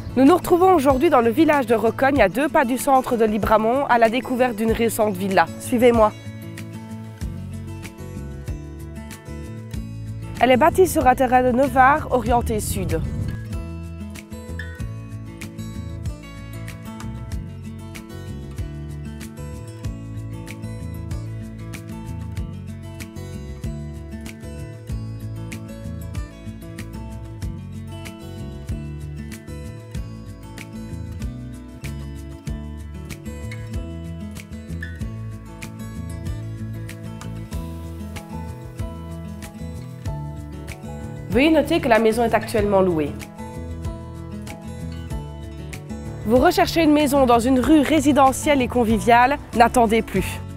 Nous nous retrouvons aujourd'hui dans le village de Recogne, à 2 pas du centre de Libramont, à la découverte d'une récente villa. Suivez-moi. Elle est bâtie sur un terrain de 9 arts orienté sud. Veuillez noter que la maison est actuellement louée. Vous recherchez une maison dans une rue résidentielle et conviviale, n'attendez plus.